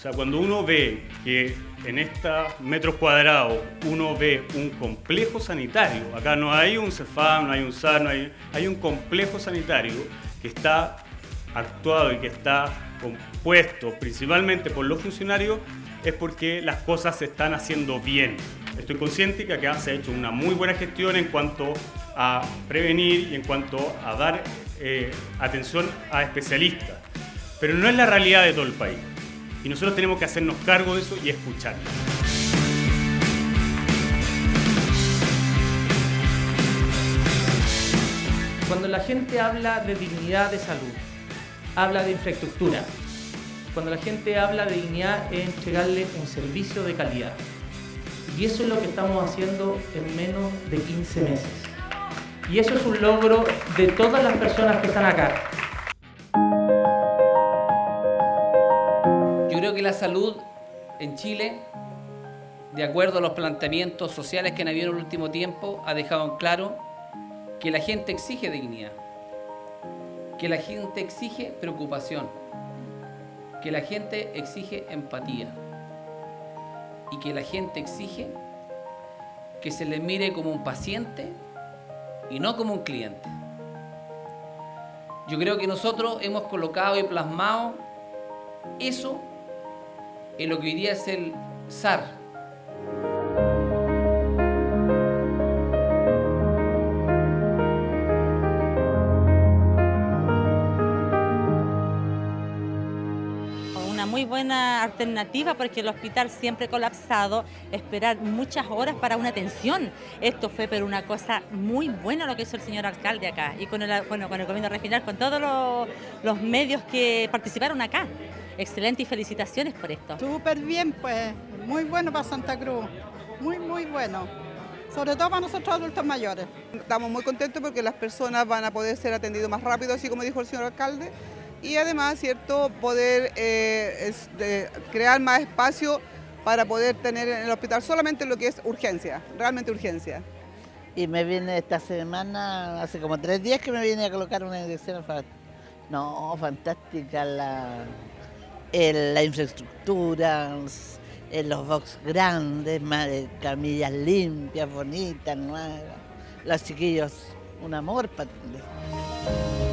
sea, cuando uno ve que en estos metros cuadrados uno ve un complejo sanitario, acá no hay un Cefam, no hay un SAR, hay un complejo sanitario que está actuado y que está compuesto principalmente por los funcionarios, es porque las cosas se están haciendo bien. Estoy consciente que acá se ha hecho una muy buena gestión en cuanto a prevenir y en cuanto a dar atención a especialistas, pero no es la realidad de todo el país. Y nosotros tenemos que hacernos cargo de eso y escucharlo. Cuando la gente habla de dignidad de salud, habla de infraestructura. Cuando la gente habla de dignidad es entregarle un servicio de calidad. Y eso es lo que estamos haciendo en menos de 15 meses. Y eso es un logro de todas las personas que están acá. Yo creo que la salud en Chile, de acuerdo a los planteamientos sociales que han habido en el último tiempo, ha dejado en claro que la gente exige dignidad, que la gente exige preocupación, que la gente exige empatía y que la gente exige que se le mire como un paciente y no como un cliente. Yo creo que nosotros hemos colocado y plasmado eso en lo que hoy día es el SAR. Una muy buena alternativa porque el hospital siempre colapsado, esperar muchas horas para una atención. Esto fue pero una cosa muy buena lo que hizo el señor alcalde acá y con el gobierno regional, con todos los medios que participaron acá. Excelente y felicitaciones por esto. Súper bien, pues, muy bueno para Santa Cruz, muy bueno, sobre todo para nosotros adultos mayores. Estamos muy contentos porque las personas van a poder ser atendidas más rápido, así como dijo el señor alcalde, y además, ¿cierto?, poder crear más espacio para poder tener en el hospital solamente lo que es urgencia, realmente urgencia. Y me vine esta semana, hace como 3 días que me vine a colocar una inyección. No, fantástica la infraestructura, los box grandes, camillas limpias, bonitas, nuevas. Los chiquillos, un amor para atender.